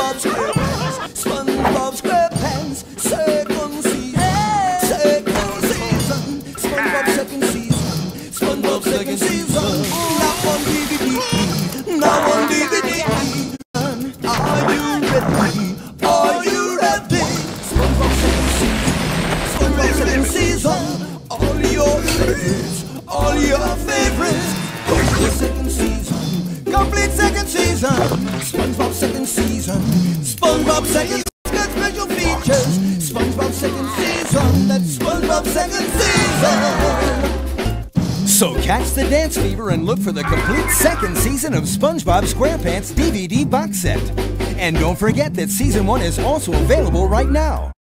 SpongeBob SquarePants. SpongeBob SquarePants, second season. Second season. SpongeBob second season. SpongeBob second season. Now on DVD. Now on DVD. Are you ready? Are you ready? SpongeBob second season. SpongeBob second season. All your favorites. All your favorites. Complete second season. Complete second season. SpongeBob second season. SpongeBob second season. Special features. SpongeBob second season. That's SpongeBob second season. So catch the dance fever and look for the complete second season of SpongeBob SquarePants DVD box set. And don't forget that season 1 is also available right now.